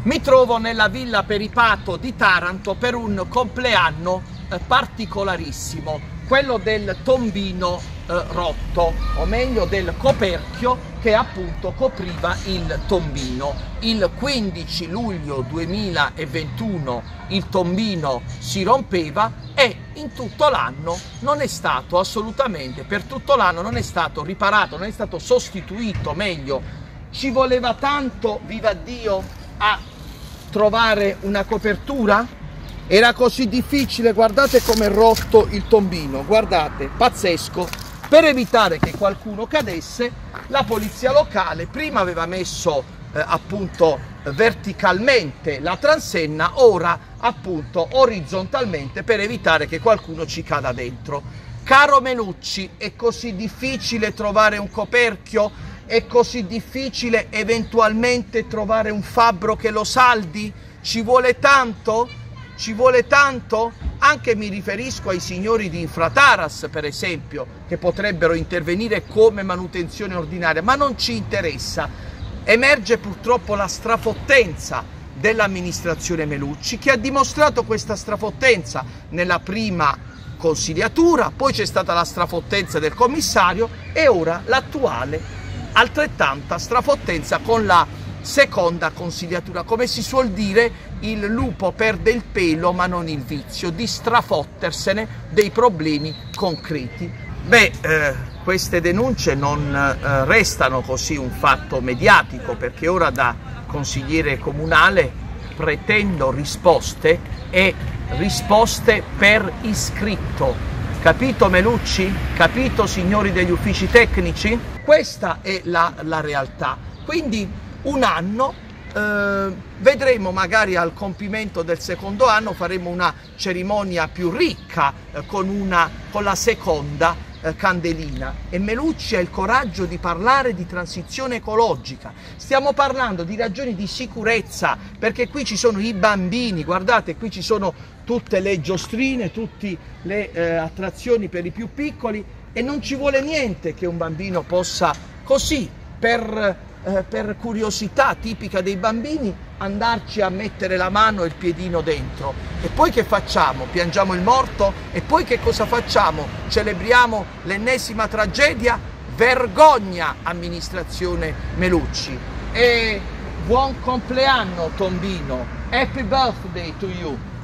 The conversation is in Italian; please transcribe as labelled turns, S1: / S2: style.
S1: Mi trovo nella Villa Peripato di Taranto per un compleanno particolarissimo, quello del tombino rotto, o meglio del coperchio che appunto copriva il tombino. Il 15 luglio 2021 il tombino si rompeva e in tutto l'anno non è stato assolutamente, per tutto l'anno non è stato riparato, non è stato sostituito, meglio, ci voleva tanto, viva Dio, a trovare una copertura? Era così difficile? Guardate com'è rotto il tombino, guardate, pazzesco. Per evitare che qualcuno cadesse, la polizia locale prima aveva messo appunto verticalmente la transenna, ora appunto orizzontalmente, per evitare che qualcuno ci cada dentro. Caro Melucci, è così difficile trovare un coperchio? È così difficile eventualmente trovare un fabbro che lo saldi? Ci vuole tanto? Ci vuole tanto? Anche mi riferisco ai signori di Infrataras, per esempio, che potrebbero intervenire come manutenzione ordinaria, ma non ci interessa. Emerge purtroppo la strafottenza dell'amministrazione Melucci, che ha dimostrato questa strafottenza nella prima consigliatura, poi c'è stata la strafottenza del commissario e ora l'attuale altrettanta strafottenza con la seconda consigliatura. Come si suol dire, il lupo perde il pelo ma non il vizio di strafottersene dei problemi concreti. Queste denunce non restano così un fatto mediatico, perché ora da consigliere comunale pretendo risposte, e risposte per iscritto. Capito Melucci? Capito signori degli uffici tecnici? Questa è la realtà. Quindi un anno, vedremo magari al compimento del secondo anno, faremo una cerimonia più ricca con la seconda candelina. E Melucci ha il coraggio di parlare di transizione ecologica. Stiamo parlando di ragioni di sicurezza, perché qui ci sono i bambini, guardate, qui ci sono tutte le giostrine, tutte le attrazioni per i più piccoli, e non ci vuole niente che un bambino possa così, per curiosità tipica dei bambini, andarci a mettere la mano e il piedino dentro. E poi che facciamo? Piangiamo il morto? E poi che cosa facciamo? Celebriamo l'ennesima tragedia? Vergogna, amministrazione Melucci. E buon compleanno tombino, happy birthday to you.